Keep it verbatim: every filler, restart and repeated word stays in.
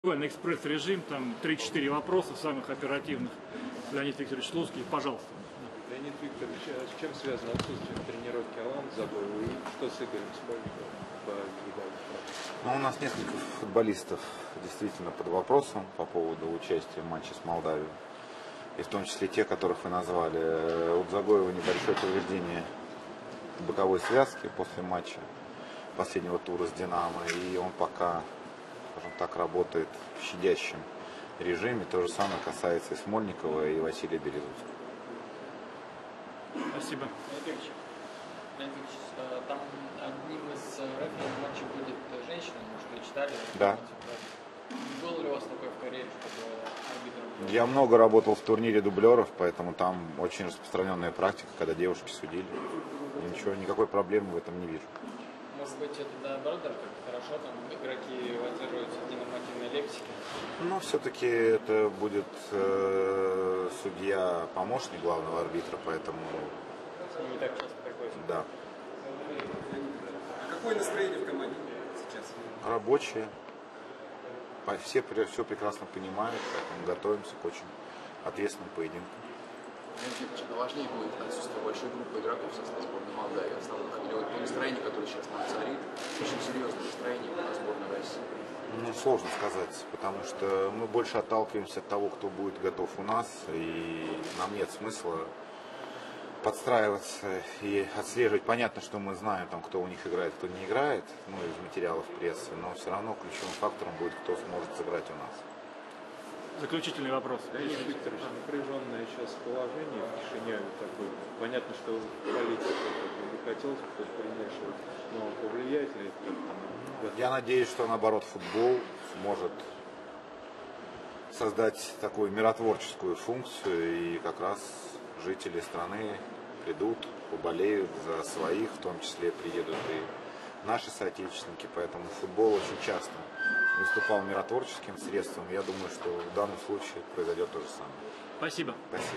На экспресс-режим, там три-четыре вопроса, самых оперативных. Леонид Викторович Слуцкий, пожалуйста. Леонид Викторович, а с чем связано отсутствие тренировки Алан Забоева и что с Игорем Смольниковым по гибалу? Ну, у нас несколько футболистов действительно под вопросом по поводу участия в матче с Молдавией. И в том числе те, которых вы назвали. У Дзагоева небольшое повреждение боковой связки после матча последнего тура с Динамо. И он пока, скажем так, работает в щадящем режиме. То же самое касается и Смольникова, и Василия Березовского. Спасибо. Леонид Викторович, там одним из реферов матча будет женщина, может, вы читали? Да. Было ли у вас такое в карьере, чтобы арбитром? Я много работал в турнире дублеров, поэтому там очень распространенная практика, когда девушки судили. Ничего, никакой проблемы в этом не вижу. Может быть, это наоборот даже как-то хорошо, там игроки воздерживаются от ненормативной лексики? Но все-таки это будет э, судья-помощник главного арбитра, поэтому... Не так часто приходится. Да. А какое настроение в команде сейчас? Рабочие. Все, все прекрасно понимают, поэтому готовимся к очень ответственному поединку. Но важнее будет отсутствие большой группы игроков в составе сборной Молдавии основных. Или вот по настроению, которое сейчас нам царит, очень серьезное настроение на сборной России. Ну, сложно сказать, потому что мы больше отталкиваемся от того, кто будет готов у нас, и нам нет смысла подстраиваться и отслеживать. Понятно, что мы знаем, там, кто у них играет, кто не играет, ну, из материалов прессы, но все равно ключевым фактором будет, кто сможет сыграть у нас. Заключительный вопрос. Леонид Викторович, напряженное сейчас положение в Кишиневе такое. Понятно, что политика не хотелось бы примешивать, но повлияет ли это как-то на... Я надеюсь, что наоборот футбол сможет создать такую миротворческую функцию, и как раз жители страны придут, поболеют за своих, в том числе приедут и наши соотечественники, поэтому футбол очень часто выступал миротворческим средством. Я думаю, что в данном случае произойдет то же самое. Спасибо. Спасибо.